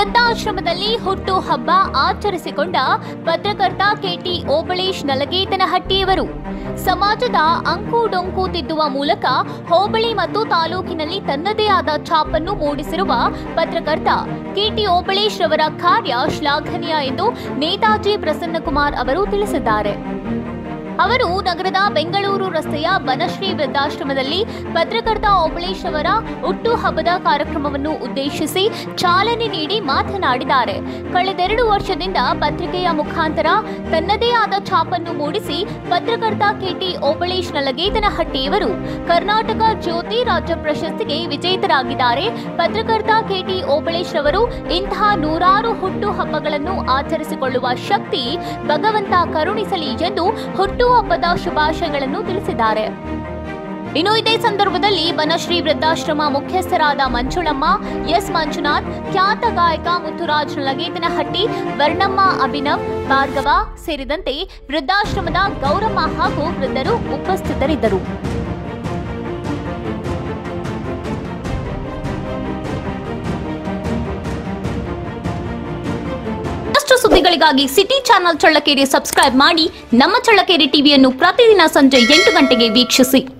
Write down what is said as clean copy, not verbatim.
ವೃದ್ಧಾಶ್ರಮದಲ್ಲಿ ಹುಟ್ಟು ಹಬ್ಬ ಆಚರಿಸಿಕೊಂಡ ಪತ್ರಕರ್ತ ಕೆಟಿ ಓಬಳೇಶ್ ನಲಗೇತನಹಟ್ಟಿಯವರು ಸಮಾಜದ ಅಂಕು ಡೊಂಕು ತಿದ್ದುವ ಮೂಲಕ ಹೋಬಳಿ ಮತ್ತು ತಾಲೂಕಿನಲ್ಲಿ ತನ್ನದೇ ಆದ ಛಾಪನ್ನು ಮೂಡಿಸಿರುವ ಪತ್ರಕರ್ತ ಕೆಟಿ ಓಬಳೇಶ್ ರವರ ಕಾರ್ಯ ಶ್ಲಾಘನೀಯ ಎಂದು ನೇತಾಜಿ ಪ್ರಸನ್ನಕುಮಾರ್ ಅವರು ತಿಳಿಸಿದ್ದಾರೆ. ಅವರು ನಗರದ ಬೆಂಗಳೂರು ರಸ್ತೆಯ ಬನಶ್ರೀ ವೃದ್ಧಾಶ್ರಮದಲ್ಲಿ ಪತ್ರಕರ್ತ ಓಬಳೇಶ್ ಅವರ ಹುಟ್ಟು ಹಬ್ಬದ ಕಾರ್ಯಕ್ರಮವನ್ನು ಉದ್ದೇಶಿಸಿ ಚಾಲನೆ ನೀಡಿ ಮಾತನಾಡಿದ್ದಾರೆ. ಕಳೆದೆರಡು ವರ್ಷದಿಂದ ಪತ್ರಿಕೆಯ ಮುಖಾಂತರ ತನ್ನದೇ ಆದ ಛಾಪನ್ನು ಮೂಡಿಸಿ ಪತ್ರಕರ್ತ ಕೆಟಿ ಓಬಳೇಶ್ ನಲಗೇತನಹಟ್ಟಿಯವರು ಕರ್ನಾಟಕ ಜ್ಯೋತಿ ರಾಜ್ಯ ಪ್ರಶಸ್ತಿಗೆ ವಿಜೇತರಾಗಿದ್ದಾರೆ. ಪತ್ರಕರ್ತ ಕೆಟಿ ಓಬಳೇಶ್ ಅವರು ಇಂತಹ ನೂರಾರು ಹುಟ್ಟು ಹಬ್ಬಗಳನ್ನು ಆಚರಿಸಿಕೊಳ್ಳುವ ಶಕ್ತಿ ಭಗವಂತ ಕರುಣಿಸಲಿ ಎಂದು ಹುಟ್ಟು ಹಬ್ಬದ ಶುಭಾಶಯಗಳನ್ನು ತಿಳಿಸಿದ್ದಾರೆ. ಇನ್ನು ಇದೇ ಸಂದರ್ಭದಲ್ಲಿ ಬನಶ್ರೀ ವೃದ್ಧಾಶ್ರಮ ಮುಖ್ಯಸ್ಥರಾದ ಮಂಜುಳಮ್ಮ, ಎಸ್ ಮಂಜುನಾಥ್, ಖ್ಯಾತ ಗಾಯಕ ಮುತ್ತುರಾಜ್ ನಲಗೇತನಹಟ್ಟಿ, ವರ್ಣಮ್ಮ ಅಭಿನವ್, ಭಾರ್ಗವ ಸೇರಿದಂತೆ ವೃದ್ಧಾಶ್ರಮದ ಗೌರಮ್ಮ ಹಾಗೂ ವೃದ್ಧರು ಉಪಸ್ಥಿತರಿದ್ದರು. ಸುದ್ದಿಗಳಿಗಾಗಿ ಸಿಟಿ ಚಾನೆಲ್ ಚಳ್ಳಕೆರೆ ಸಬ್ಸ್ಕ್ರೈಬ್ ಮಾಡಿ. ನಮ್ಮ ಚಳ್ಳಕೆರೆ ಟಿವಿಯನ್ನು ಪ್ರತಿದಿನ ಸಂಜೆ 8 ಗಂಟೆಗೆ ವೀಕ್ಷಿಸಿ.